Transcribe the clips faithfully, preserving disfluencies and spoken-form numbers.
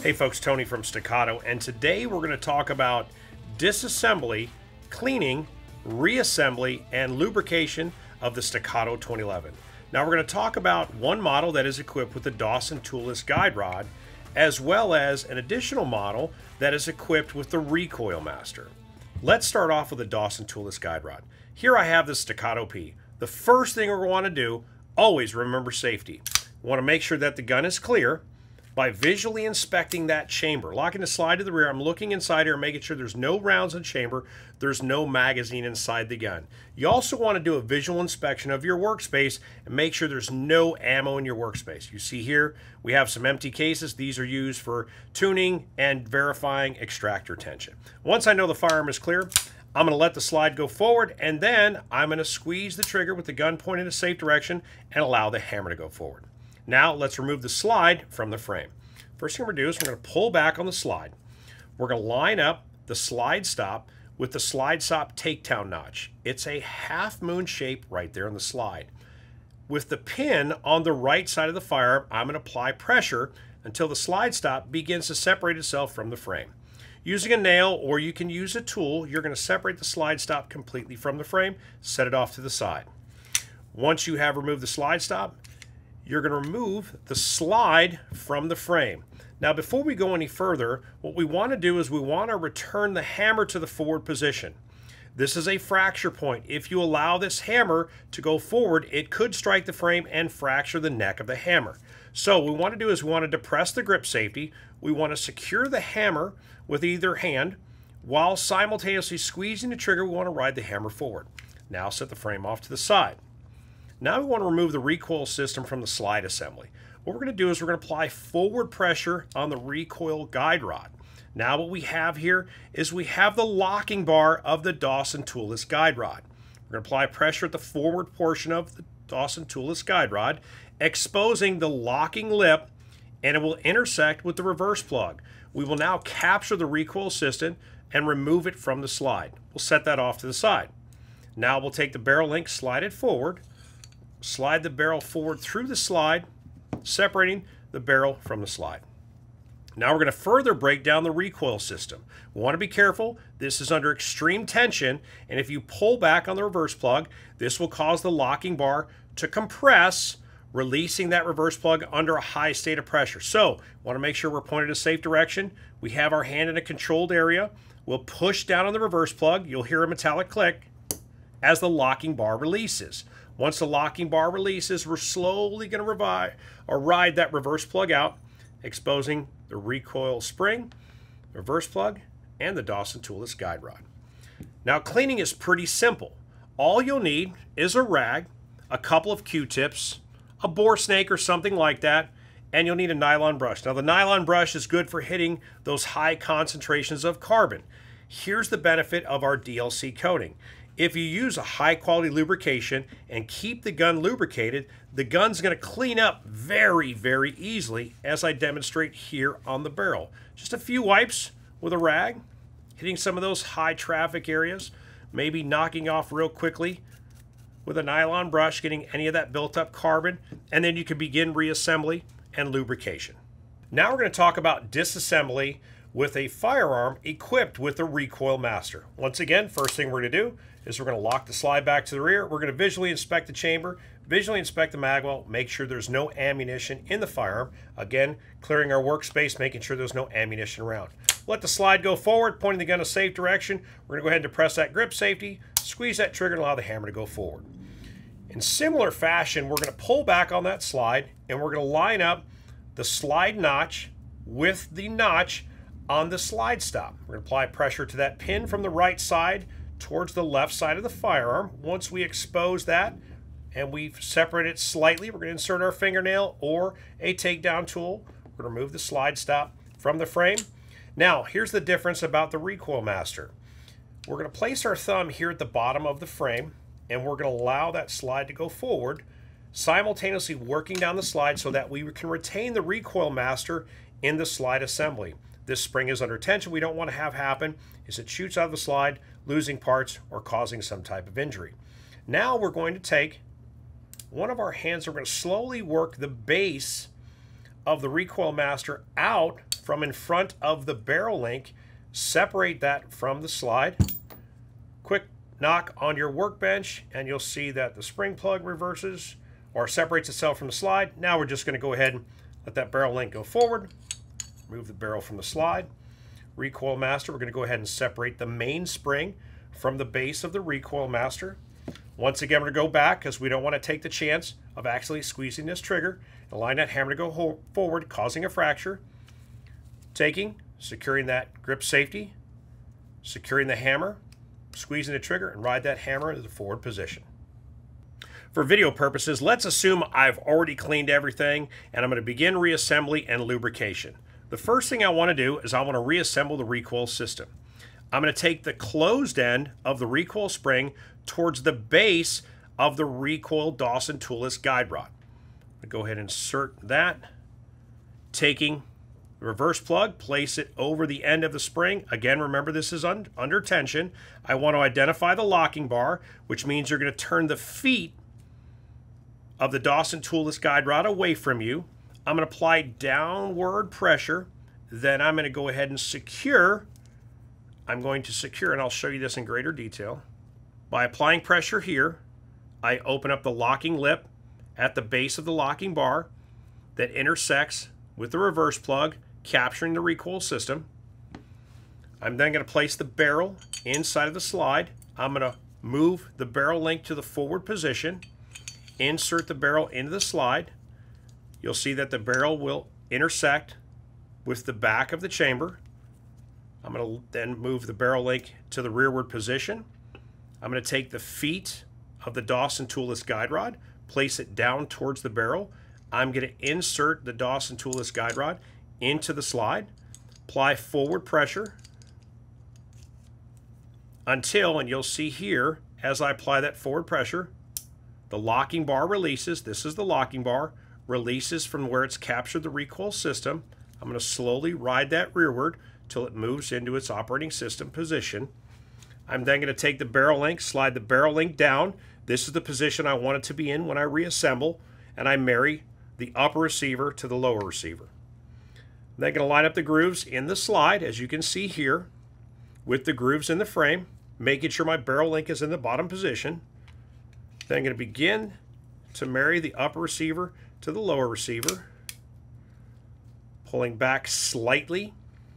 Hey folks, Tony from Staccato, and today we're going to talk about disassembly, cleaning, reassembly, and lubrication of the Staccato twenty eleven. Now we're going to talk about one model that is equipped with the Dawson toolless guide rod, as well as an additional model that is equipped with the Recoil Master. Let's start off with the Dawson toolless guide rod. Here I have the Staccato P. The first thing we're going to want to do, always remember safety. We want to make sure that the gun is clear by visually inspecting that chamber. Locking the slide to the rear, I'm looking inside here, making sure there's no rounds in the chamber, there's no magazine inside the gun. You also want to do a visual inspection of your workspace and make sure there's no ammo in your workspace. You see here, we have some empty cases. These are used for tuning and verifying extractor tension. Once I know the firearm is clear, I'm going to let the slide go forward, and then I'm going to squeeze the trigger with the gun pointed in a safe direction and allow the hammer to go forward. Now let's remove the slide from the frame. First thing we're going to do is we're going to pull back on the slide. We're going to line up the slide stop with the slide stop takedown notch. It's a half moon shape right there on the slide. With the pin on the right side of the firearm, I'm going to apply pressure until the slide stop begins to separate itself from the frame. Using a nail, or you can use a tool, you're going to separate the slide stop completely from the frame, set it off to the side. Once you have removed the slide stop, you're going to remove the slide from the frame. Now, before we go any further, what we want to do is we want to return the hammer to the forward position. This is a fracture point. If you allow this hammer to go forward, it could strike the frame and fracture the neck of the hammer. So what we want to do is we want to depress the grip safety. We want to secure the hammer with either hand while simultaneously squeezing the trigger. We want to ride the hammer forward. Now set the frame off to the side. Now we want to remove the recoil system from the slide assembly. What we're going to do is we're going to apply forward pressure on the recoil guide rod. Now what we have here is we have the locking bar of the Dawson toolless guide rod. We're going to apply pressure at the forward portion of the Dawson toolless guide rod, exposing the locking lip, and it will intersect with the reverse plug. We will now capture the recoil system and remove it from the slide. We'll set that off to the side. Now we'll take the barrel link, slide it forward, slide the barrel forward through the slide, separating the barrel from the slide. Now we're going to further break down the recoil system. We want to be careful. This is under extreme tension, and if you pull back on the reverse plug, this will cause the locking bar to compress, releasing that reverse plug under a high state of pressure. So, we want to make sure we're pointed in a safe direction. We have our hand in a controlled area. We'll push down on the reverse plug. You'll hear a metallic click as the locking bar releases. Once the locking bar releases, we're slowly going to revive or ride that reverse plug out, exposing the recoil spring, reverse plug, and the Dawson toolless guide rod. Now, cleaning is pretty simple. All you'll need is a rag, a couple of Q-tips, a bore snake or something like that, and you'll need a nylon brush. Now, the nylon brush is good for hitting those high concentrations of carbon. Here's the benefit of our D L C coating. If you use a high quality lubrication and keep the gun lubricated, the gun's going to clean up very, very easily, as I demonstrate here on the barrel. Just a few wipes with a rag, hitting some of those high traffic areas, maybe knocking off real quickly with a nylon brush, getting any of that built up carbon, and then you can begin reassembly and lubrication. Now we're going to talk about disassembly with a firearm equipped with a Recoil Master. Once again, first thing we're going to do is we're going to lock the slide back to the rear. We're going to visually inspect the chamber, visually inspect the mag well, make sure there's no ammunition in the firearm. Again, clearing our workspace, making sure there's no ammunition around. Let the slide go forward, pointing the gun in a safe direction. We're going to go ahead and depress that grip safety, squeeze that trigger, and allow the hammer to go forward. In similar fashion, we're going to pull back on that slide, and we're going to line up the slide notch with the notch on the slide stop. We're going to apply pressure to that pin from the right side towards the left side of the firearm. Once we expose that and we separate it slightly, we're going to insert our fingernail or a takedown tool. We're going to remove the slide stop from the frame. Now, here's the difference about the Recoil Master. We're going to place our thumb here at the bottom of the frame, and we're going to allow that slide to go forward, simultaneously working down the slide so that we can retain the Recoil Master in the slide assembly. This spring is under tension. We don't want to have happen is it shoots out of the slide, losing parts or causing some type of injury. Now we're going to take one of our hands, we're going to slowly work the base of the Recoil Master out from in front of the barrel link, separate that from the slide. Quick knock on your workbench and you'll see that the spring plug reverses or separates itself from the slide. Now we're just going to go ahead and let that barrel link go forward. Remove the barrel from the slide. Recoil master, we're going to go ahead and separate the main spring from the base of the recoil master. Once again, we're going to go back because we don't want to take the chance of actually squeezing this trigger. Align that hammer to go forward, causing a fracture. Taking, securing that grip safety, securing the hammer, squeezing the trigger, and ride that hammer into the forward position. For video purposes, let's assume I've already cleaned everything and I'm going to begin reassembly and lubrication. The first thing I want to do is I want to reassemble the recoil system. I'm going to take the closed end of the recoil spring towards the base of the recoil Dawson toolless guide rod. I'm going to go ahead and insert that. Taking the reverse plug, place it over the end of the spring. Again, remember this is un under tension. I want to identify the locking bar, which means you're going to turn the feet of the Dawson toolless guide rod away from you. I'm going to apply downward pressure. Then I'm going to go ahead and secure. I'm going to secure, and I'll show you this in greater detail. By applying pressure here, I open up the locking lip at the base of the locking bar that intersects with the reverse plug, capturing the recoil system. I'm then going to place the barrel inside of the slide. I'm going to move the barrel link to the forward position, insert the barrel into the slide. You'll see that the barrel will intersect with the back of the chamber. I'm going to then move the barrel link to the rearward position. I'm going to take the feet of the Dawson toolless guide rod, place it down towards the barrel. I'm going to insert the Dawson toolless guide rod into the slide, apply forward pressure until, and you'll see here, as I apply that forward pressure, the locking bar releases. This is the locking bar, releases from where it's captured the recoil system. I'm going to slowly ride that rearward till it moves into its operating system position. I'm then going to take the barrel link, slide the barrel link down. This is the position I want it to be in when I reassemble, and I marry the upper receiver to the lower receiver. I'm then going to line up the grooves in the slide, as you can see here, with the grooves in the frame, making sure my barrel link is in the bottom position. Then I'm going to begin to marry the upper receiver to the lower receiver, pulling back slightly,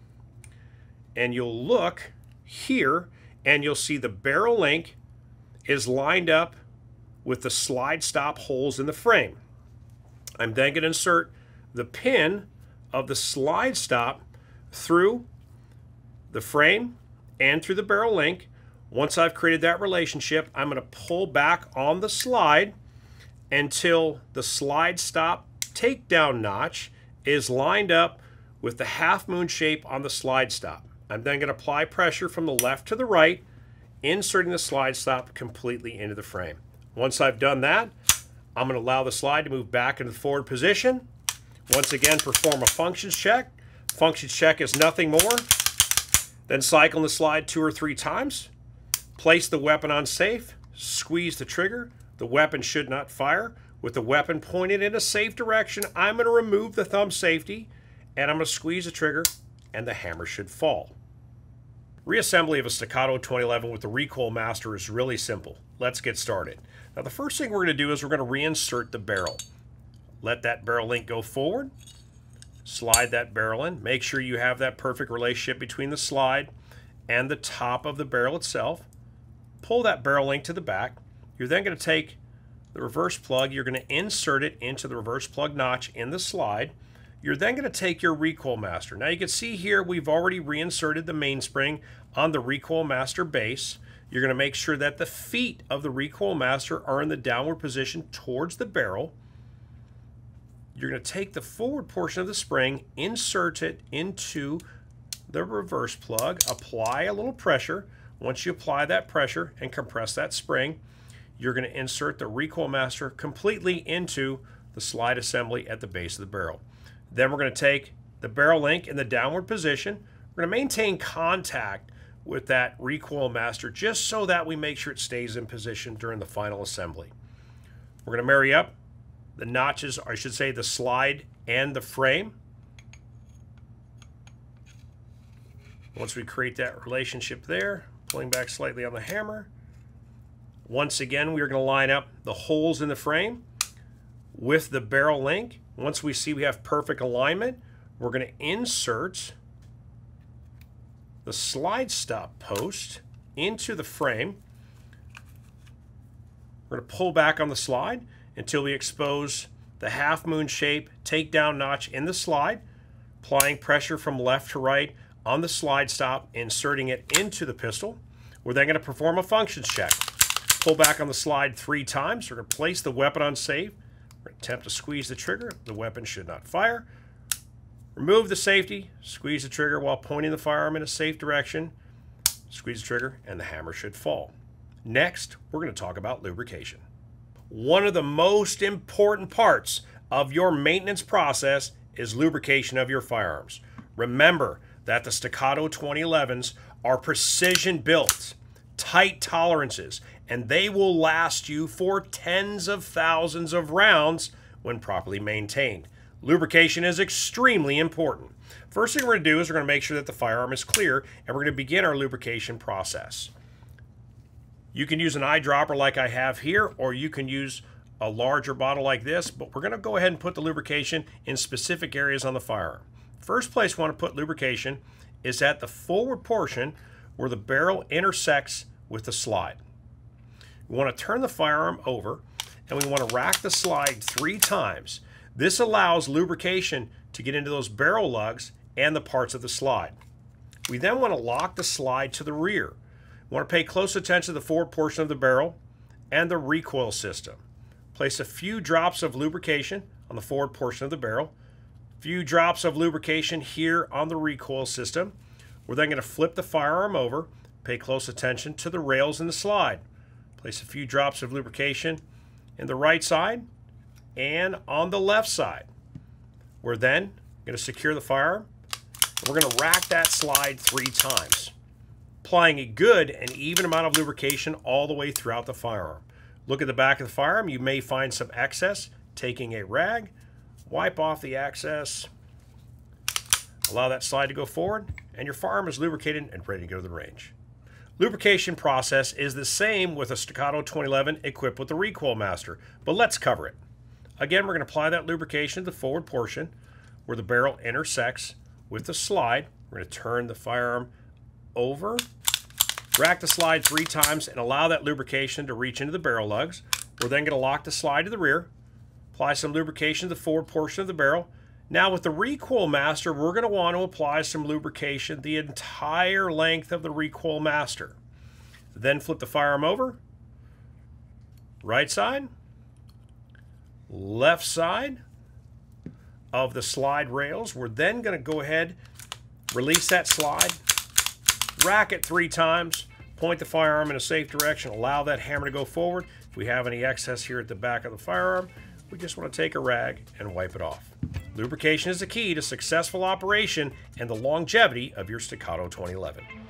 and you'll look here and you'll see the barrel link is lined up with the slide stop holes in the frame. I'm then going to insert the pin of the slide stop through the frame and through the barrel link. Once I've created that relationship, I'm going to pull back on the slide until the slide stop takedown notch is lined up with the half moon shape on the slide stop. I'm then going to apply pressure from the left to the right, inserting the slide stop completely into the frame. Once I've done that, I'm going to allow the slide to move back into the forward position. Once again, perform a functions check. Functions check is nothing more than cycling the slide two or three times. Place the weapon on safe, squeeze the trigger. The weapon should not fire. With the weapon pointed in a safe direction, I'm going to remove the thumb safety, and I'm going to squeeze the trigger, and the hammer should fall. Reassembly of a Staccato twenty eleven with the Recoil Master is really simple. Let's get started. Now the first thing we're going to do is we're going to reinsert the barrel. Let that barrel link go forward. Slide that barrel in. Make sure you have that perfect relationship between the slide and the top of the barrel itself. Pull that barrel link to the back. You're then going to take the reverse plug. You're going to insert it into the reverse plug notch in the slide. You're then going to take your Recoil Master. Now you can see here we've already reinserted the mainspring on the Recoil Master base. You're going to make sure that the feet of the Recoil Master are in the downward position towards the barrel. You're going to take the forward portion of the spring, insert it into the reverse plug, apply a little pressure. Once you apply that pressure and compress that spring, you're going to insert the Recoil Master completely into the slide assembly at the base of the barrel. Then we're going to take the barrel link in the downward position. We're going to maintain contact with that Recoil Master just so that we make sure it stays in position during the final assembly. We're going to marry up the notches, or I should say the slide and the frame. Once we create that relationship there, pulling back slightly on the hammer, once again we are going to line up the holes in the frame with the barrel link. Once we see we have perfect alignment, we're going to insert the slide stop post into the frame. We're going to pull back on the slide until we expose the half moon shape takedown notch in the slide, applying pressure from left to right on the slide stop, inserting it into the pistol. We're then going to perform a functions check. Pull back on the slide three times. We're going to place the weapon on safe. We're going to attempt to squeeze the trigger. The weapon should not fire. Remove the safety. Squeeze the trigger while pointing the firearm in a safe direction. Squeeze the trigger and the hammer should fall. Next, we're going to talk about lubrication. One of the most important parts of your maintenance process is lubrication of your firearms. Remember that the Staccato twenty elevens are precision built, tight tolerances, and they will last you for tens of thousands of rounds when properly maintained. Lubrication is extremely important. First thing we're going to do is we're going to make sure that the firearm is clear, and we're going to begin our lubrication process. You can use an eyedropper like I have here, or you can use a larger bottle like this, but we're going to go ahead and put the lubrication in specific areas on the firearm. First place we want to put lubrication is at the forward portion where the barrel intersects with the slide. We want to turn the firearm over, and we want to rack the slide three times. This allows lubrication to get into those barrel lugs and the parts of the slide. We then want to lock the slide to the rear. We want to pay close attention to the forward portion of the barrel and the recoil system. Place a few drops of lubrication on the forward portion of the barrel, a few drops of lubrication here on the recoil system. We're then going to flip the firearm over, pay close attention to the rails in the slide. Place a few drops of lubrication in the right side and on the left side. We're then going to secure the firearm. We're going to rack that slide three times, applying a good and even amount of lubrication all the way throughout the firearm. Look at the back of the firearm. You may find some excess. Taking a rag, wipe off the excess, allow that slide to go forward, and your firearm is lubricated and ready to go to the range. Lubrication process is the same with a Staccato twenty eleven equipped with the Recoil Master, but let's cover it. Again, we're going to apply that lubrication to the forward portion where the barrel intersects with the slide. We're going to turn the firearm over, rack the slide three times, and allow that lubrication to reach into the barrel lugs. We're then going to lock the slide to the rear, apply some lubrication to the forward portion of the barrel. Now with the Recoil Master, we're going to want to apply some lubrication the entire length of the Recoil Master. Then flip the firearm over, right side, left side of the slide rails. We're then going to go ahead, release that slide, rack it three times, point the firearm in a safe direction, allow that hammer to go forward. If we have any excess here at the back of the firearm, we just want to take a rag and wipe it off. Lubrication is the key to successful operation and the longevity of your Staccato twenty eleven.